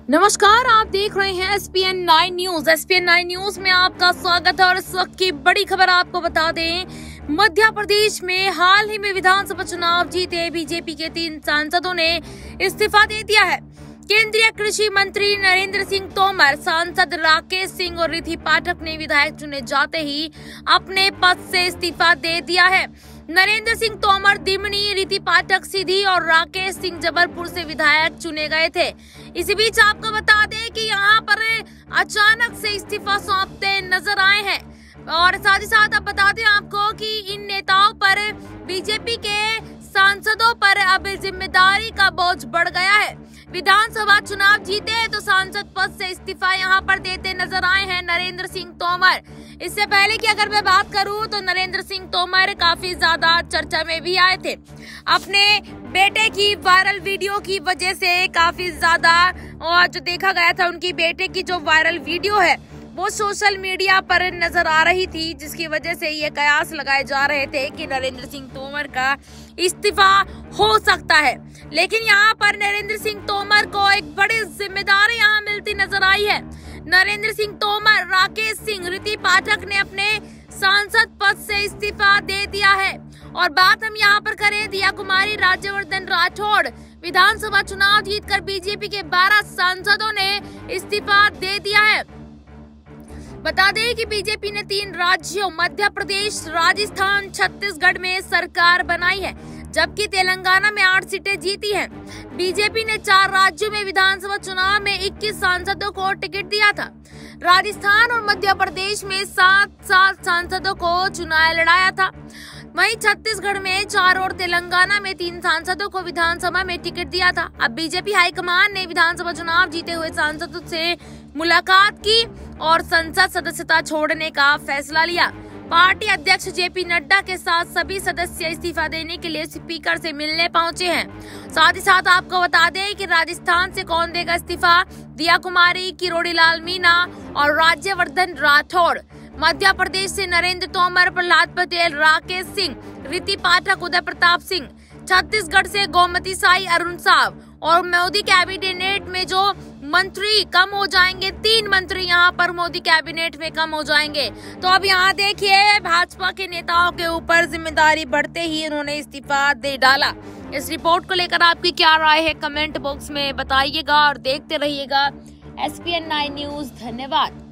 नमस्कार, आप देख रहे हैं SPN9 न्यूज। SPN9 न्यूज में आपका स्वागत है और इस वक्त की बड़ी खबर आपको बता दें, मध्य प्रदेश में हाल ही में विधानसभा चुनाव जीते बीजेपी के 3 सांसदों ने इस्तीफा दे दिया है। केंद्रीय कृषि मंत्री नरेंद्र सिंह तोमर, सांसद राकेश सिंह और रिद्धि पाठक ने विधायक चुने जाते ही अपने पद से इस्तीफा दे दिया है। नरेंद्र सिंह तोमर दिमनी, रिद्धि पाठक सीधी और राकेश सिंह जबलपुर से विधायक चुने गए थे। इसी बीच आपको बता दें कि यहाँ पर अचानक से इस्तीफा सौंपते नजर आए हैं और साथ ही साथ अब बता दें आपको कि इन नेताओं पर, बीजेपी के सांसदों पर अब जिम्मेदारी का बोझ बढ़ गया है। विधानसभा चुनाव जीते तो सांसद पद से इस्तीफा यहाँ पर देते नजर आए हैं नरेंद्र सिंह तोमर। इससे पहले की अगर मैं बात करूं तो नरेंद्र सिंह तोमर काफी ज्यादा चर्चा में भी आए थे। अपने बेटे की वायरल वीडियो की वजह से काफी ज्यादा, और जो देखा गया था उनकी बेटे की जो वायरल वीडियो है वो सोशल मीडिया पर नजर आ रही थी, जिसकी वजह से ये कयास लगाए जा रहे थे कि नरेंद्र सिंह तोमर का इस्तीफा हो सकता है। लेकिन यहाँ पर नरेंद्र सिंह तोमर को एक बड़ी जिम्मेदारी यहाँ मिलती नजर आई है। नरेंद्र सिंह तोमर, राकेश सिंह, रिद्धि पाठक ने अपने सांसद पद से इस्तीफा दे दिया है। और बात हम यहाँ पर करें दिया कुमारी राज्यवर्धन राठौड़, विधानसभा चुनाव जीतकर बीजेपी के 12 सांसदों ने इस्तीफा दे दिया है। बता दें कि बीजेपी ने 3 राज्यों मध्य प्रदेश, राजस्थान, छत्तीसगढ़ में सरकार बनाई है, जबकि तेलंगाना में 8 सीटें जीती हैं। बीजेपी ने 4 राज्यों में विधानसभा चुनाव में 21 सांसदों को टिकट दिया था। राजस्थान और मध्य प्रदेश में 7 सांसदों को चुनाव लड़ाया था। वहीं छत्तीसगढ़ में 4 और तेलंगाना में 3 सांसदों को विधानसभा में टिकट दिया था। अब बीजेपी हाईकमान ने विधानसभा चुनाव जीते हुए सांसदों से मुलाकात की और संसद सदस्यता छोड़ने का फैसला लिया। पार्टी अध्यक्ष JP नड्डा के साथ सभी सदस्य इस्तीफा देने के लिए स्पीकर से मिलने पहुंचे हैं। साथ ही साथ आपको बता दें कि राजस्थान से कौन देगा इस्तीफा, दिया कुमारी, किरोड़ी लाल मीणा और राज्यवर्धन राठौड़। मध्य प्रदेश से नरेंद्र तोमर, प्रहलाद पटेल, राकेश सिंह, रिद्धि पाठक, उदय प्रताप सिंह। छत्तीसगढ़ से गोमती साई, अरुण साव और मोदी कैबिनेट में जो मंत्री कम हो जाएंगे, 3 मंत्री यहाँ पर मोदी कैबिनेट में कम हो जाएंगे। तो अब यहाँ देखिए, भाजपा के नेताओं के ऊपर जिम्मेदारी बढ़ते ही उन्होंने इस्तीफा दे डाला। इस रिपोर्ट को लेकर आपकी क्या राय है, कमेंट बॉक्स में बताइएगा और देखते रहिएगा SPN9 न्यूज। धन्यवाद।